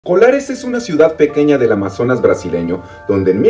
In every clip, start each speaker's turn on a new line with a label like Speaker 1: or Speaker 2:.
Speaker 1: Colares es una ciudad pequeña del Amazonas brasileño, donde en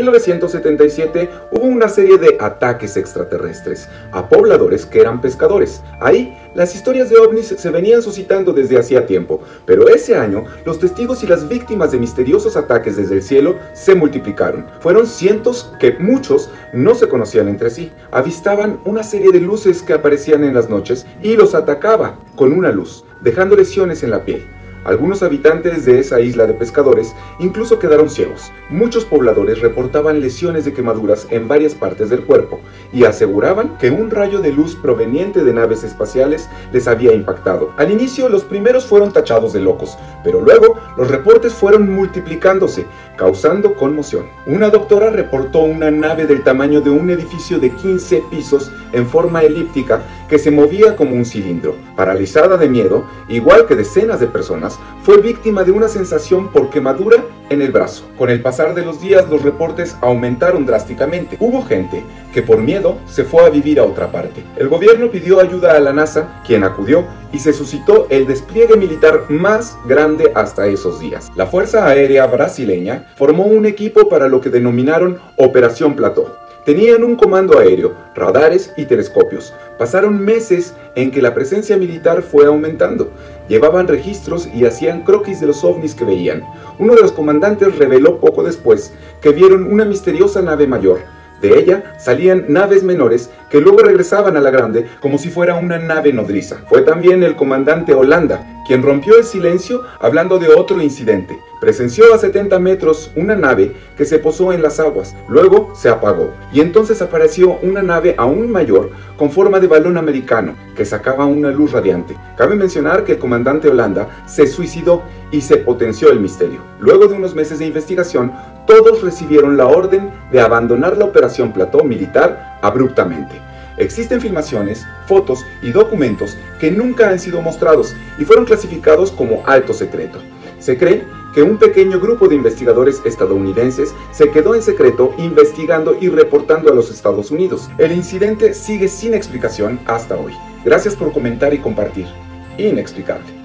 Speaker 1: 1977 hubo una serie de ataques extraterrestres a pobladores que eran pescadores. Ahí, las historias de ovnis se venían suscitando desde hacía tiempo, pero ese año, los testigos y las víctimas de misteriosos ataques desde el cielo se multiplicaron. Fueron cientos que muchos no se conocían entre sí. Avistaban una serie de luces que aparecían en las noches y los atacaba con una luz, dejando lesiones en la piel. Algunos habitantes de esa isla de pescadores incluso quedaron ciegos. Muchos pobladores reportaban lesiones de quemaduras en varias partes del cuerpo y aseguraban que un rayo de luz proveniente de naves espaciales les había impactado. Al inicio, los primeros fueron tachados de locos, pero luego los reportes fueron multiplicándose, causando conmoción. Una doctora reportó una nave del tamaño de un edificio de 15 pisos en forma elíptica que se movía como un cilindro. Paralizada de miedo, igual que decenas de personas, fue víctima de una sensación por quemadura en el brazo. Con el pasar de los días, los reportes aumentaron drásticamente. Hubo gente que por miedo se fue a vivir a otra parte. El gobierno pidió ayuda a la NASA, quien acudió, y se suscitó el despliegue militar más grande hasta esos días. La Fuerza Aérea Brasileña formó un equipo para lo que denominaron Operación Plató. Tenían un comando aéreo, radares y telescopios. Pasaron meses en que la presencia militar fue aumentando. Llevaban registros y hacían croquis de los ovnis que veían. Uno de los comandantes reveló poco después que vieron una misteriosa nave mayor. De ella salían naves menores que luego regresaban a la grande como si fuera una nave nodriza. Fue también el comandante Holanda quien rompió el silencio hablando de otro incidente. Presenció a 70 metros una nave que se posó en las aguas, luego se apagó y entonces apareció una nave aún mayor con forma de balón americano que sacaba una luz radiante. Cabe mencionar que el comandante Holanda se suicidó y se potenció el misterio. Luego de unos meses de investigación, todos recibieron la orden de abandonar la operación Plató militar abruptamente. Existen filmaciones, fotos y documentos que nunca han sido mostrados y fueron clasificados como alto secreto. Se cree que un pequeño grupo de investigadores estadounidenses se quedó en secreto investigando y reportando a los Estados Unidos. El incidente sigue sin explicación hasta hoy. Gracias por comentar y compartir. Inexplicable.